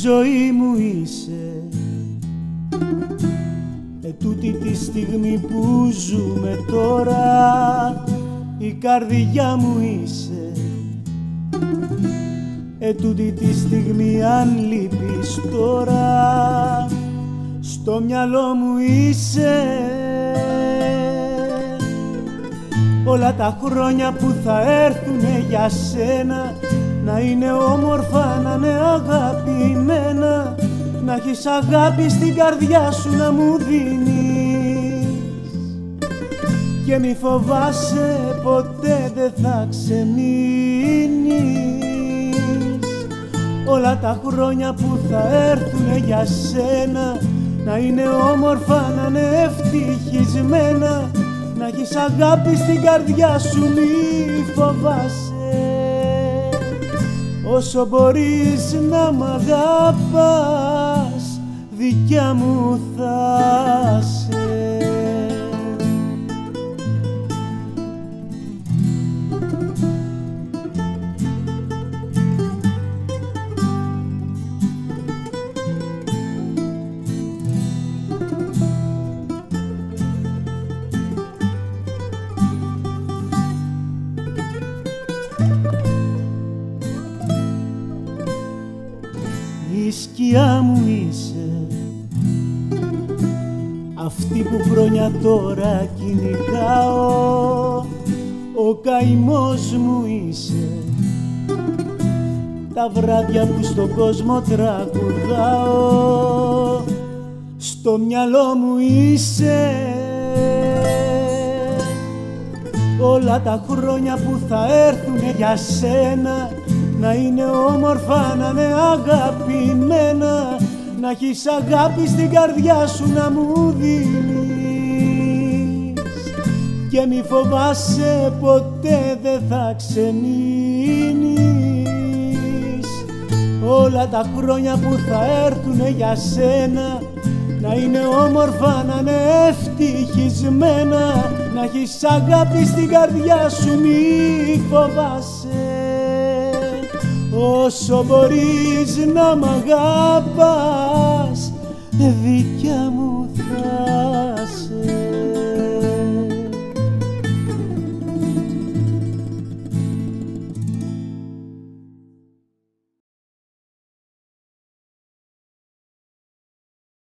ζωή μου είσαι, τούτη τη στιγμή που ζούμε τώρα, η καρδιά μου είσαι, τούτη τη στιγμή αν λείπεις τώρα, στο μυαλό μου είσαι. Όλα τα χρόνια που θα έρθουνε για σένα να είναι όμορφα, να είναι αγαπημένα, να έχεις αγάπη στην καρδιά σου να μου δίνεις και μη φοβάσαι ποτέ δεν θα ξεμείνεις. Όλα τα χρόνια που θα έρθουνε για σένα να είναι όμορφα, να είναι ευτυχισμένα, να έχεις αγάπη στην καρδιά σου μη φοβάσαι. Όσο μπορείς να μ' αγάπας, δικιά μου θα σε. Η σκιά μου είσαι, αυτή που χρόνια τώρα κυνηγάω, ο καημός μου είσαι, τα βράδια που στον κόσμο τραγουδάω, στο μυαλό μου είσαι. Όλα τα χρόνια που θα έρθουνε για σένα να είναι όμορφα, να είναι αγαπημένα, να έχεις αγάπη στην καρδιά σου να μου δίνεις και μη φοβάσαι ποτέ δεν θα ξεμείνεις. Όλα τα χρόνια που θα έρθουνε για σένα να είναι όμορφα, να είναι ευτυχισμένα, να έχεις αγάπη στην καρδιά σου μη φοβάσαι. Όσο μπορείς να μ' αγάπας, δικιά μου θα